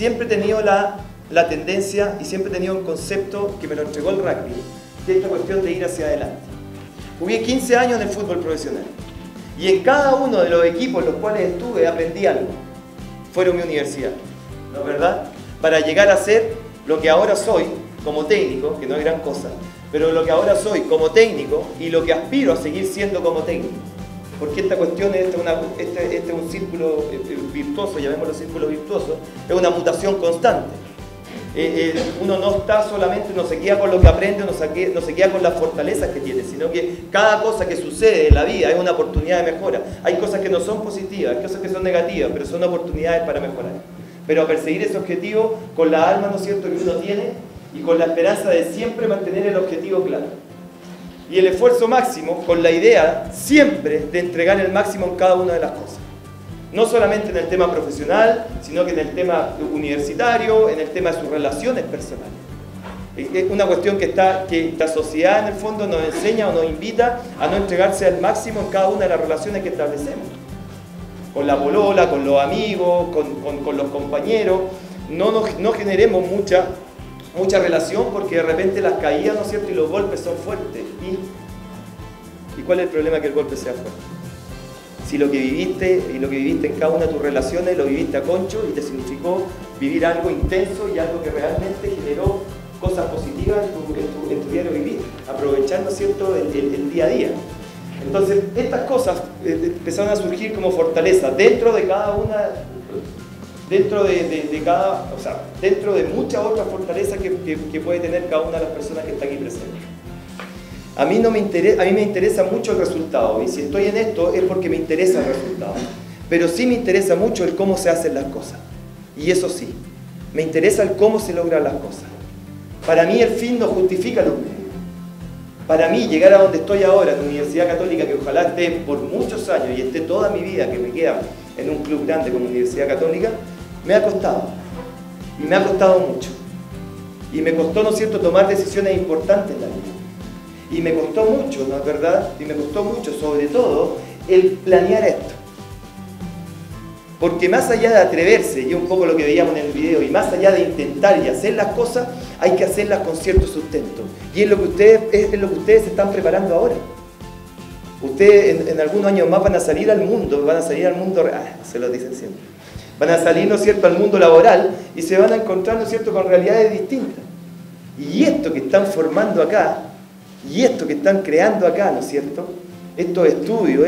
siempre he tenido la tendencia y siempre he tenido un concepto que me lo entregó el rugby, que es la cuestión de ir hacia adelante. Jugué 15 años en el fútbol profesional y en cada uno de los equipos en los cuales estuve aprendí algo. Fueron mi universidad, ¿no es verdad? Para llegar a ser lo que ahora soy como técnico, que no es gran cosa, pero lo que ahora soy como técnico y lo que aspiro a seguir siendo como técnico. Porque esta cuestión es un círculo virtuoso, llamémoslo círculo virtuoso, es una mutación constante. Uno no está solamente, no se queda con lo que aprende, no se queda con las fortalezas que tiene, sino que cada cosa que sucede en la vida es una oportunidad de mejora. Hay cosas que no son positivas, hay cosas que son negativas, pero son oportunidades para mejorar. Pero a perseguir ese objetivo con la alma, ¿no es cierto?, que uno tiene y con la esperanza de siempre mantener el objetivo claro. Y el esfuerzo máximo con la idea siempre de entregar el máximo en cada una de las cosas. No solamente en el tema profesional, sino que en el tema universitario, en el tema de sus relaciones personales. Es una cuestión que la sociedad en el fondo nos enseña o nos invita a no entregarse al máximo en cada una de las relaciones que establecemos. Con la polola, con los amigos, con los compañeros. No generemos mucha relación porque de repente las caídas, ¿no es cierto?, y los golpes son fuertes. ¿Y cuál es el problema que el golpe sea fuerte? Si lo que viviste en cada una de tus relaciones lo viviste a concho y te significó vivir algo intenso y algo que realmente generó cosas positivas en tu diario vivir, aprovechando, ¿cierto?, el día a día. Entonces, estas cosas empezaron a surgir como fortaleza dentro de cada una, dentro de muchas otras fortalezas que puede tener cada una de las personas que está aquí presentes. A mí me interesa mucho el resultado, y si estoy en esto es porque me interesa el resultado. Pero sí me interesa mucho el cómo se hacen las cosas. Y eso sí, me interesa el cómo se logran las cosas. Para mí el fin no justifica los medios. Para mí llegar a donde estoy ahora, en la Universidad Católica, que ojalá esté por muchos años y esté toda mi vida que me queda en un club grande como Universidad Católica, me ha costado. Y me ha costado mucho. Y me costó, ¿no es cierto?, tomar decisiones importantes en la vida. Y me costó mucho, ¿no es verdad? Y me costó mucho, sobre todo, el planear esto. Porque más allá de atreverse, y un poco lo que veíamos en el video, y más allá de intentar y hacer las cosas, hay que hacerlas con cierto sustento. Y es lo que ustedes se están preparando ahora. Ustedes en algunos años más van a salir al mundo, se lo dicen siempre. Van a salir, ¿no es cierto?, al mundo laboral y se van a encontrar, ¿no es cierto?, con realidades distintas. Y esto que están formando acá, y esto que están creando acá, ¿no es cierto?, estos estudios,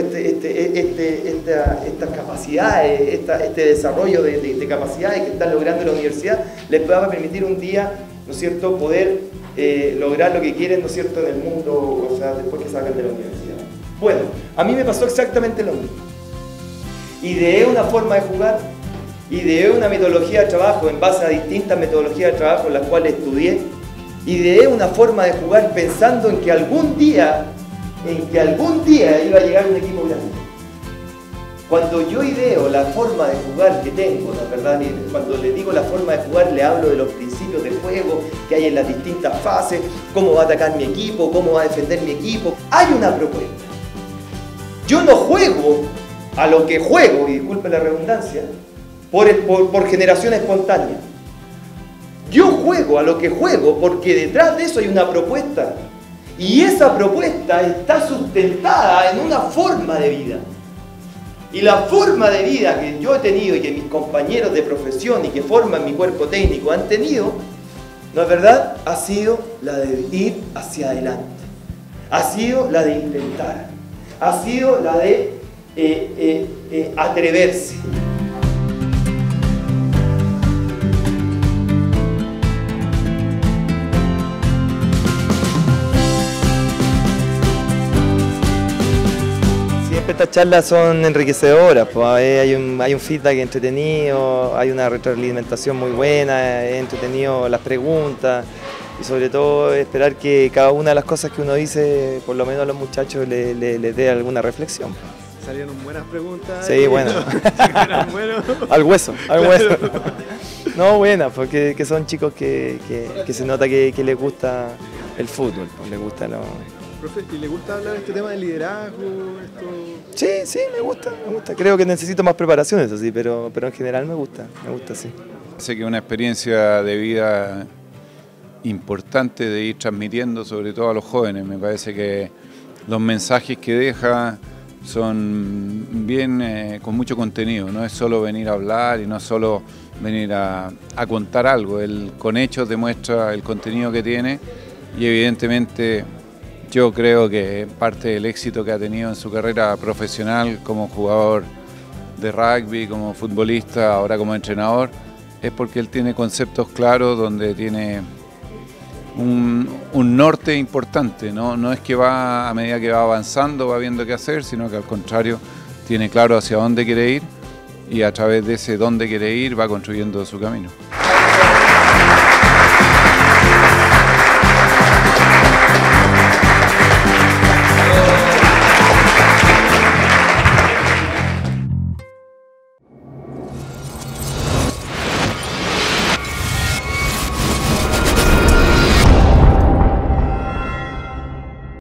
estas capacidades, este desarrollo de capacidades que están logrando en la universidad, les va a permitir un día, ¿no es cierto?, poder lograr lo que quieren, ¿no es cierto?, en el mundo, o sea, después que salgan de la universidad. Bueno, a mí me pasó exactamente lo mismo. Ideé una forma de jugar, ideé una metodología de trabajo en base a distintas metodologías de trabajo en las cuales estudié. Ideé una forma de jugar pensando en que algún día iba a llegar un equipo grande. Cuando yo ideo la forma de jugar que tengo, ¿no es verdad? Y cuando le digo la forma de jugar, le hablo de los principios de juego que hay en las distintas fases, cómo va a atacar mi equipo, cómo va a defender mi equipo. Hay una propuesta. Yo no juego a lo que juego, y disculpe la redundancia, por generación espontánea. Yo juego a lo que juego porque detrás de eso hay una propuesta. Y esa propuesta está sustentada en una forma de vida. Y la forma de vida que yo he tenido y que mis compañeros de profesión y que forman mi cuerpo técnico han tenido, ¿no es verdad?, ha sido la de ir hacia adelante. Ha sido la de intentar. Ha sido la de atreverse. Estas charlas son enriquecedoras, pues hay un feedback entretenido, hay una retroalimentación muy buena, es entretenido las preguntas y sobre todo esperar que cada una de las cosas que uno dice, por lo menos a los muchachos, les dé alguna reflexión. Salieron buenas preguntas. Sí, bueno. Al hueso. No, buenas, porque que son chicos que se nota que les gusta el fútbol, pues les gusta lo... Profe, ¿y le gusta hablar de este tema de liderazgo? Sí, me gusta. Creo que necesito más preparación, eso sí, pero en general me gusta, sí. Sé que es una experiencia de vida importante de ir transmitiendo, sobre todo a los jóvenes. Me parece que los mensajes que deja son bien con mucho contenido. No es solo venir a hablar y no es solo venir a contar algo. Él con hechos demuestra el contenido que tiene y evidentemente yo creo que parte del éxito que ha tenido en su carrera profesional como jugador de rugby, como futbolista, ahora como entrenador, es porque él tiene conceptos claros donde tiene un norte importante, no es que va a medida que va avanzando, va viendo qué hacer, sino que al contrario tiene claro hacia dónde quiere ir y a través de ese dónde quiere ir va construyendo su camino.